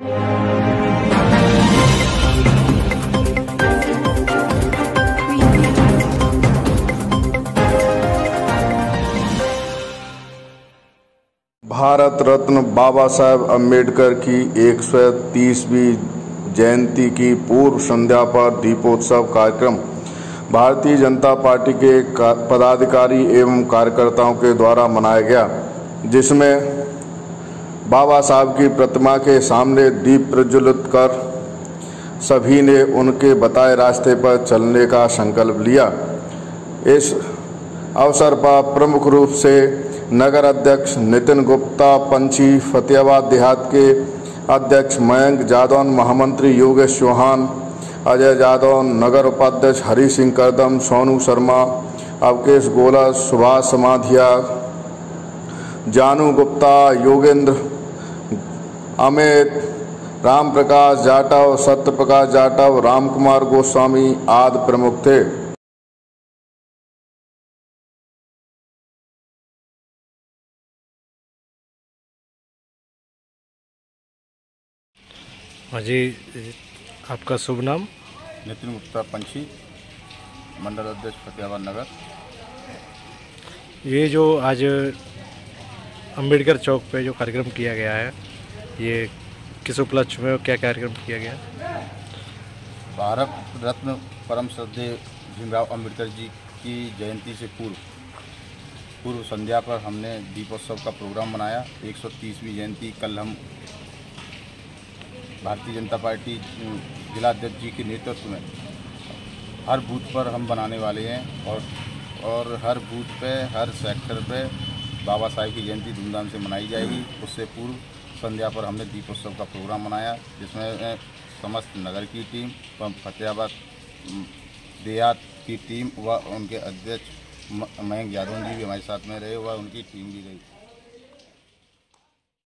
भारत रत्न बाबा साहेब अम्बेडकर की 130वीं जयंती की पूर्व संध्या पर दीपोत्सव कार्यक्रम भारतीय जनता पार्टी के पदाधिकारी एवं कार्यकर्ताओं के द्वारा मनाया गया, जिसमें बाबा साहब की प्रतिमा के सामने दीप प्रज्वलित कर सभी ने उनके बताए रास्ते पर चलने का संकल्प लिया। इस अवसर पर प्रमुख रूप से नगर अध्यक्ष नितिन गुप्ता, पंछी फतेहाबाद देहात के अध्यक्ष मयंक जादौन, महामंत्री योगेश चौहान, अजय जादौन, नगर उपाध्यक्ष हरि सिंह करदम, सोनू शर्मा, अवकेश गोला, सुभाष समाधिया, जानू गुप्ता, योगेंद्र, अमित, राम प्रकाश जाटव, सत्य प्रकाश जाटव, राम कुमार गोस्वामी आदि प्रमुख थे। हाँ जी, आपका शुभ नाम? नितिन गुप्ता, पंछी, मंडल अध्यक्ष फतेहाबाद नगर। ये जो आज अंबेडकर चौक पे जो कार्यक्रम किया गया है, ये किस उपलक्ष्य में क्या कार्यक्रम किया गया? भारत रत्न परम श्रद्धेय भीमराव अंबेडकर जी की जयंती से पूर्व संध्या पर हमने दीपोत्सव का प्रोग्राम बनाया। 130वीं जयंती कल हम भारतीय जनता पार्टी जिला अध्यक्ष जी के नेतृत्व में हर बूथ पर हम बनाने वाले हैं और हर बूथ पे, हर सेक्टर पे बाबा साहेब की जयंती धूमधाम से मनाई जाएगी। उससे पूर्व संध्या पर हमने दीपोत्सव का प्रोग्राम बनाया, जिसमें समस्त नगर की टीम व फतेहाबाद देहात की टीम व उनके अध्यक्ष मयंक जादौन जी भी हमारे साथ में रहे व उनकी टीम भी रही।